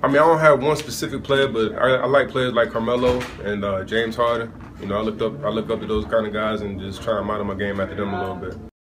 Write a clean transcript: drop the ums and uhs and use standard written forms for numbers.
I mean, I don't have one specific player, but I like players like Carmelo and James Harden. You know, I look up to those kind of guys and just try to model my game after them a little bit.